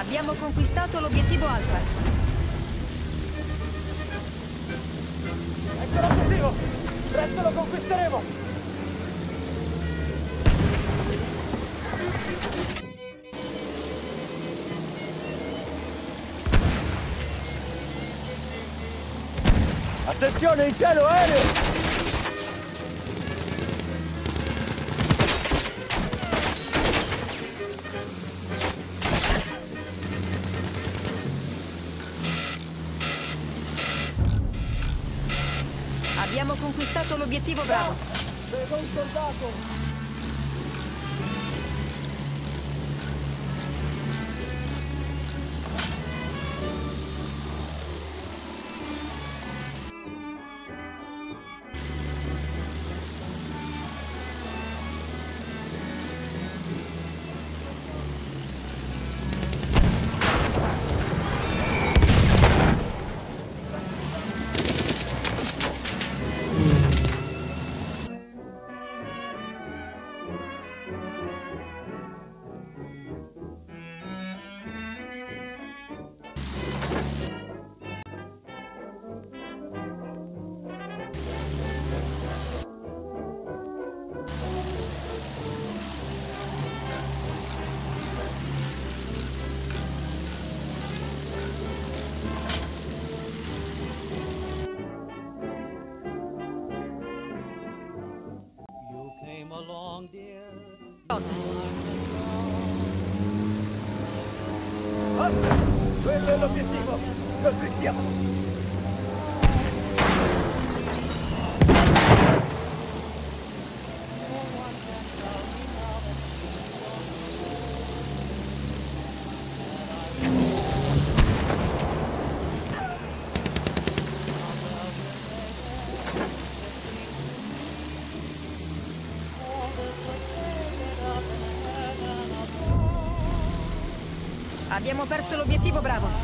Abbiamo conquistato l'obiettivo Alfa. Ecco l'obiettivo! Presto lo conquisteremo! Attenzione, in cielo, aereo! Abbiamo conquistato l'obiettivo Bravo. Vedo un soldato! Quello è l'obiettivo! Conquistiamo! Abbiamo perso l'obiettivo Bravo.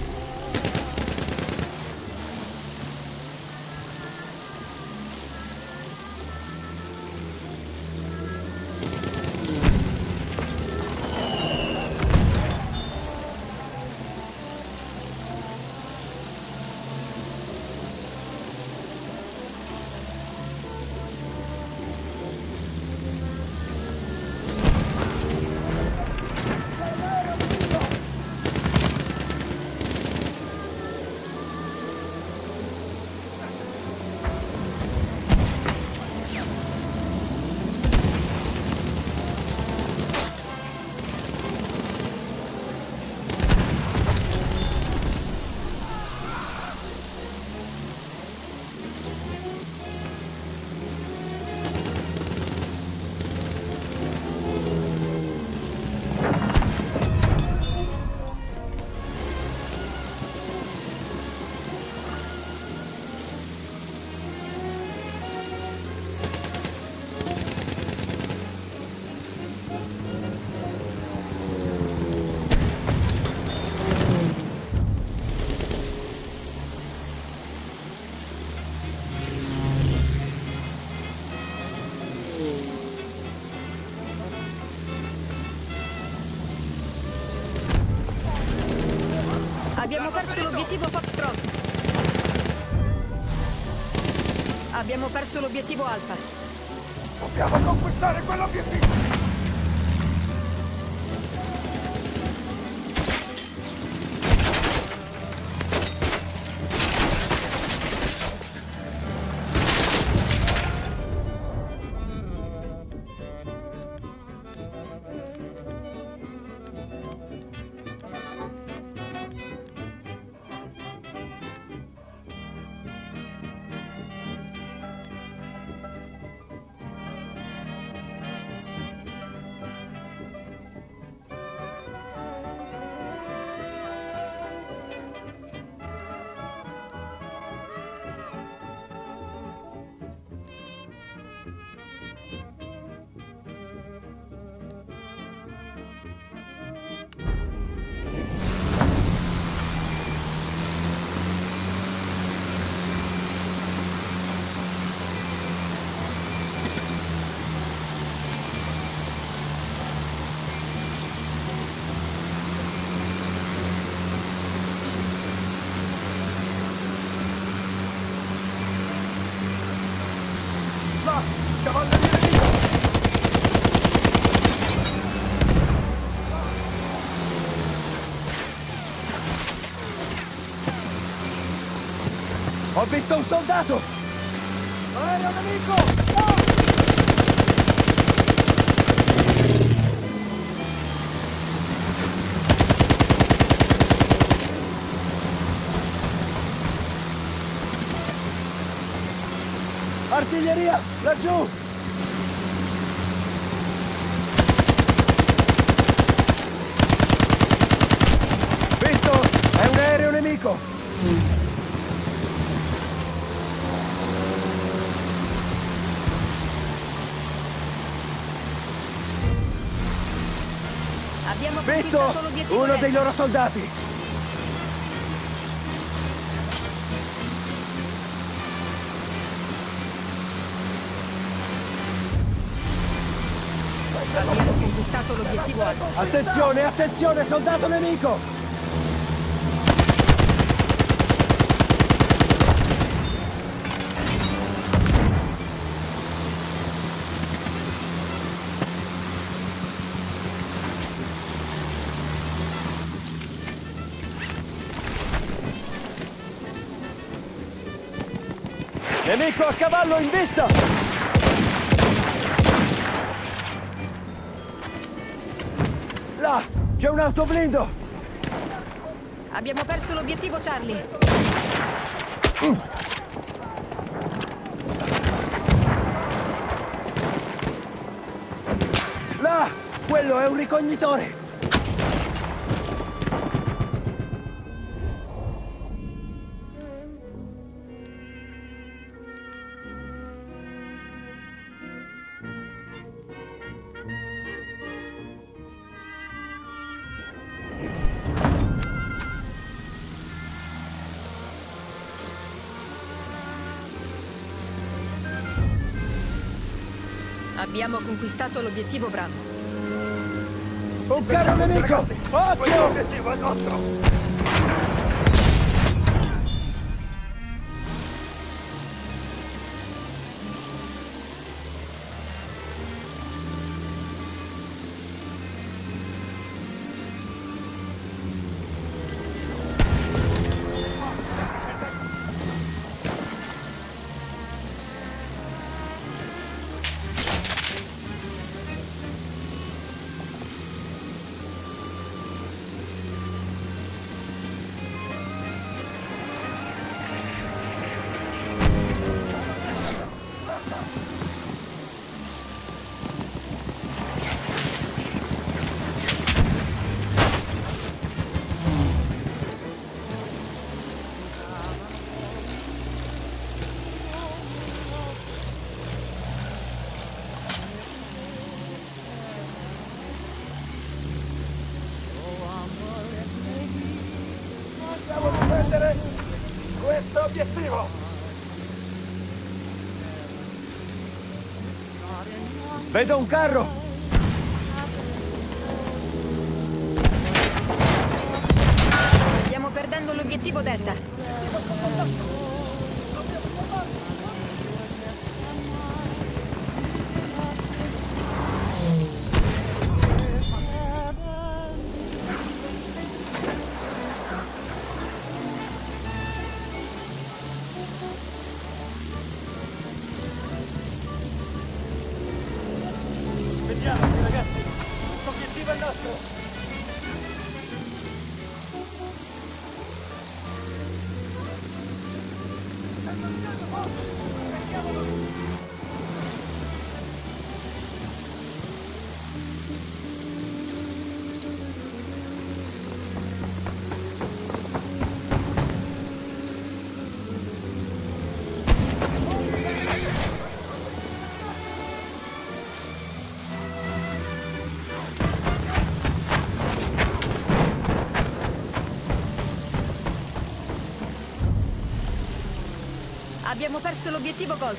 Abbiamo perso l'obiettivo Foxtrot. Abbiamo perso l'obiettivo Alfa. Dobbiamo conquistare quell'obiettivo! visto un soldato! Aereo nemico! No! Artiglieria, laggiù! Visto? È un aereo nemico! Abbiamo Visto? conquistato l'obiettivo Uno dei Delta. loro soldati! Abbiamo conquistato l'obiettivo Alfa. Attenzione, attenzione, soldato nemico! Nemico a cavallo in vista! Là! C'è un autoblindo! Abbiamo perso l'obiettivo Charlie. Là! Quello è un ricognitore! Abbiamo conquistato l'obiettivo Bravo. Un carro nemico! Occhio! L'obiettivo è nostro! Andiamo a difendere questo obiettivo! Vedo un carro! Stiamo perdendo l'obiettivo Delta. Vediamo, ragazzi! L'obiettivo è nostro! Abbiamo perso l'obiettivo Golf.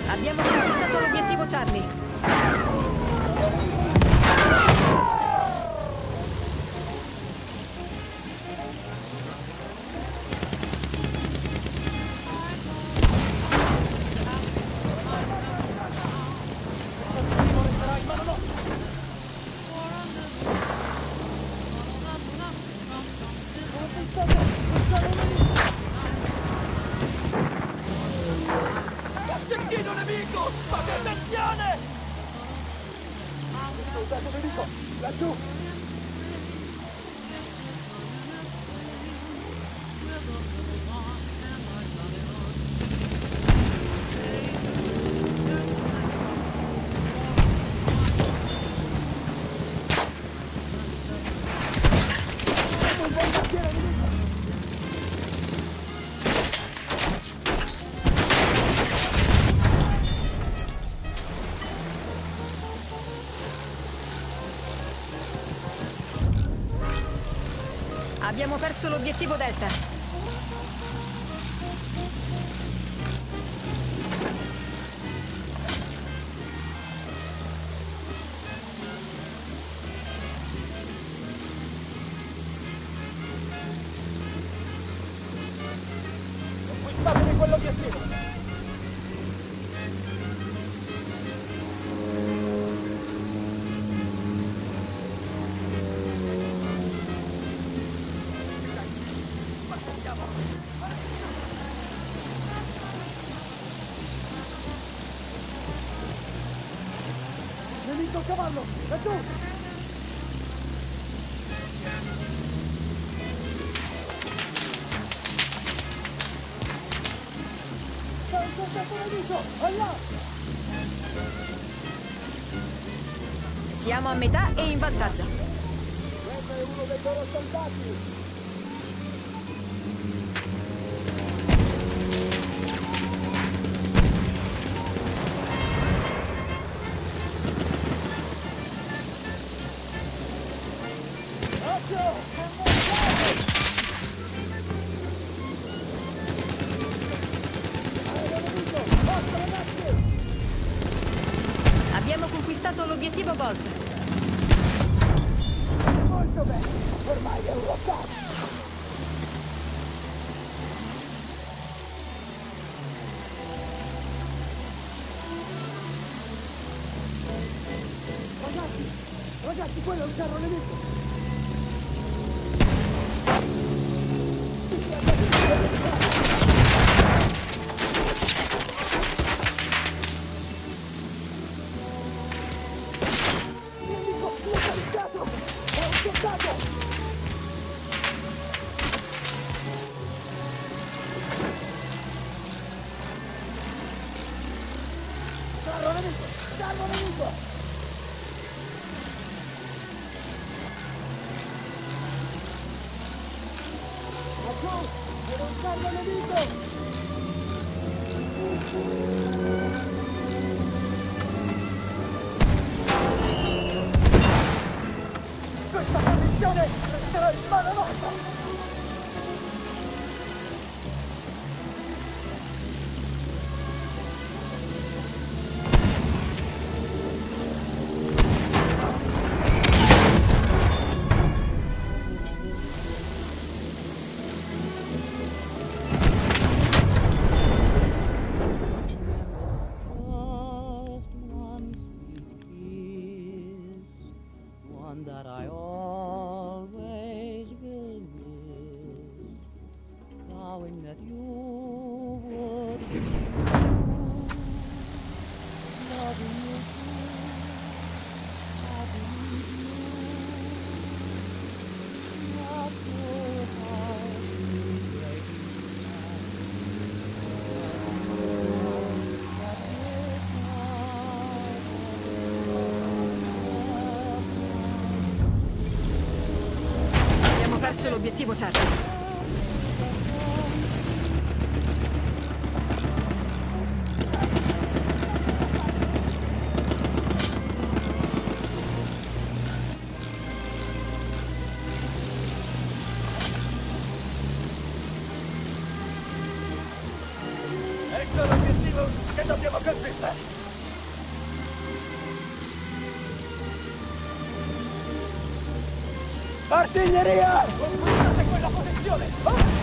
Abbiamo conquistato l'obiettivo Charlie. Cecchino nemico! Fate attenzione! Soldato nemico! Laggiù! Un bombardiere nemico! Abbiamo perso l'obiettivo Delta. Conquistatevi quell'obiettivo! Nemico a cavallo! Laggiù! C'è un soldato nemico! Là! Siamo a metà e in vantaggio. Questo è uno dei loro soldati! Occhio! Aereo nemico! Forza ragazzi! Abbiamo conquistato l'obiettivo Golf. Molto bene! Ormai è un rottato! Ragazzi! Ragazzi, quello è un carro nemico! Nemico localizzato! È un soldato! Carro nemico! Carro nemico! Laggiù! C'è un carro nemico! Questa posizione resterà in mano nostra! One that I always will miss, knowing that you would be true, loving you too, having you, not your heart breaking Abbiamo perso l'obiettivo Charlie. Ecco l'obiettivo Che dobbiamo consistere? Artiglieria! Conquistate quella posizione! Ah!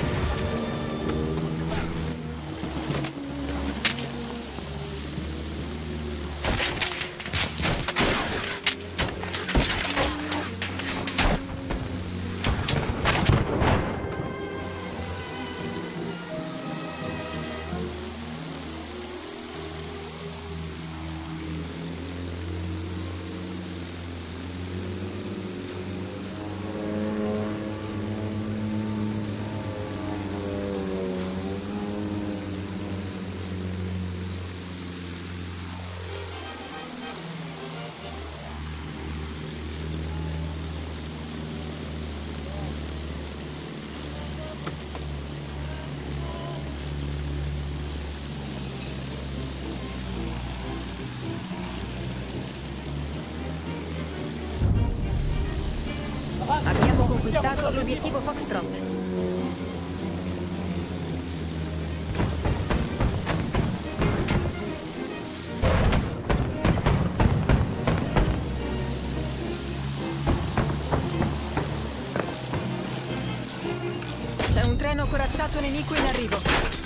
Abbiamo conquistato l'obiettivo Foxtrot. C'è un treno corazzato nemico in arrivo.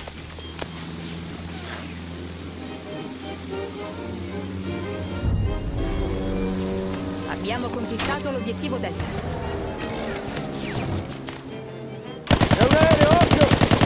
Abbiamo conquistato l'obiettivo Delta. È un aereo, occhio!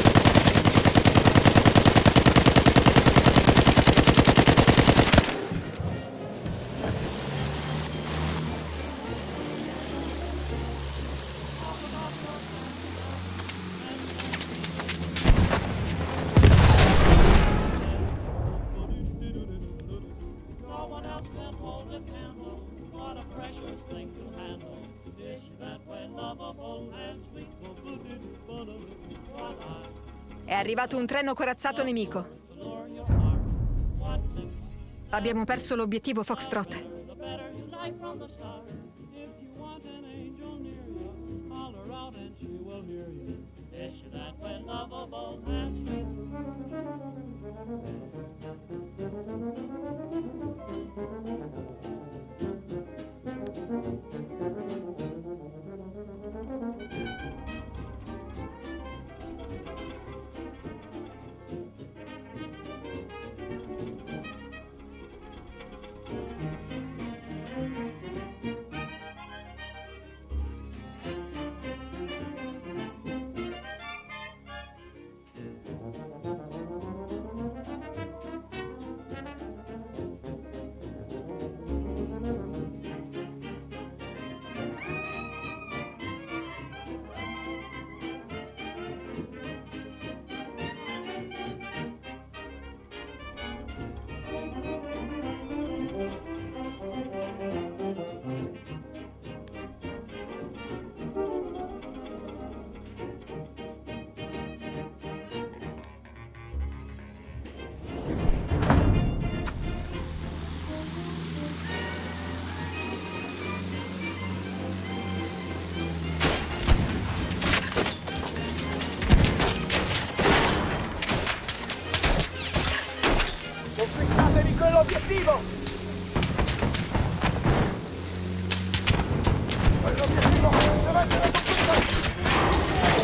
No one else can hold a candle. What a precious thing to handle. Dish that when love of old hands sweet for good what I È arrivato un treno corazzato nemico. adore your heart. What thing Abbiamo perso l'obiettivo Foxtrot. the better you like from the start. If you want an angel near you, holler out and she will hear you. Dish that when love of old hands sweet. Conquistatevi quell'obiettivo! Quell'obiettivo deve essere conquistato!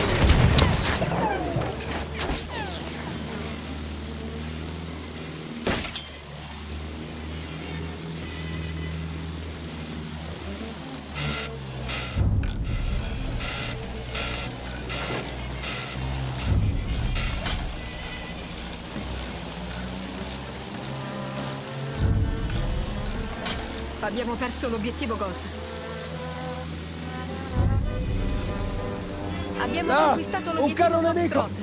Abbiamo perso l'obiettivo Golf. Abbiamo Là! conquistato Un l'obiettivo carro nemico! Foxtrot.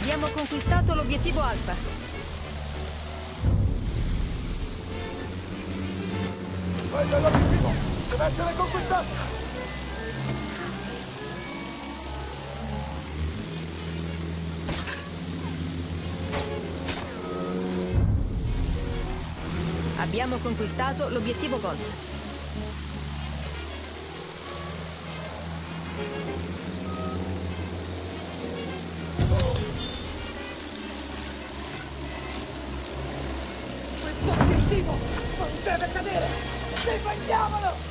Abbiamo conquistato l'obiettivo Alfa. Quello è l'obiettivo! Deve essere conquistato! Abbiamo conquistato l'obiettivo Golf. Questo obiettivo non deve cadere! Difendiamolo!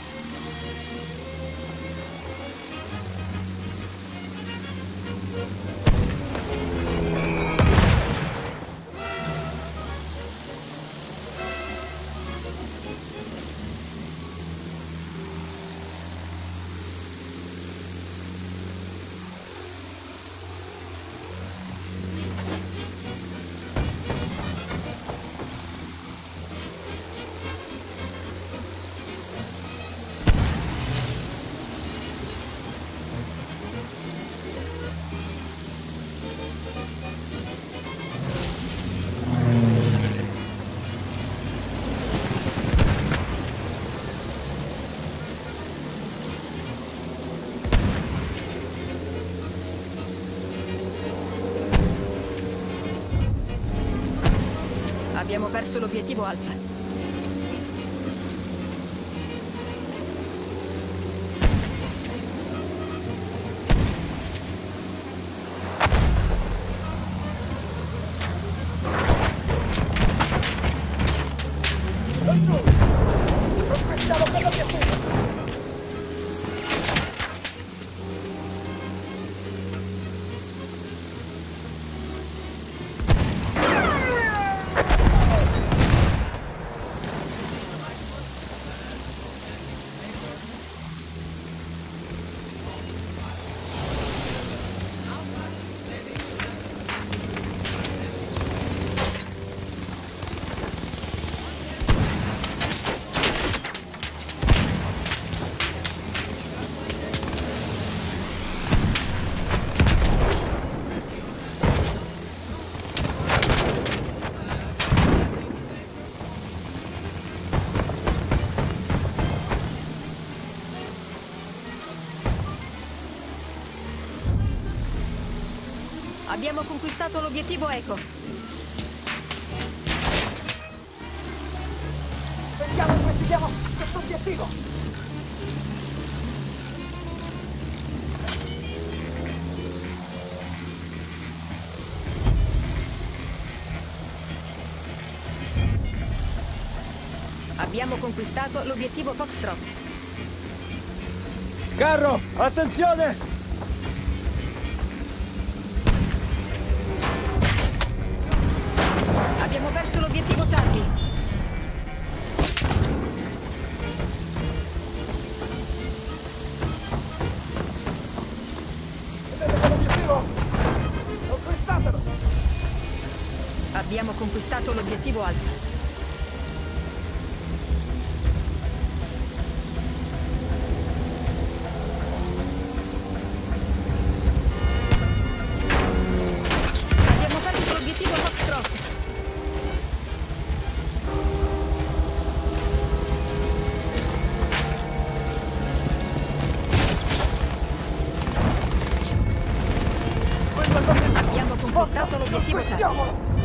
Abbiamo perso l'obiettivo Alfa. Laggiù! Conquistiamo quell'obiettivo! Abbiamo conquistato l'obiettivo Eco. Vediamo e investigiamo questo obiettivo! Abbiamo conquistato l'obiettivo Foxtrot. Carro, attenzione! Abbiamo perso l'obiettivo Charlie. Vedete quell'obiettivo? Conquistatelo! Abbiamo conquistato l'obiettivo Alfa. Abbiamo perso l'obiettivo Foxtrot. Quello è l'obiettivo! Abbiamo conquistato l'obiettivo Charlie. Conquistiamolo!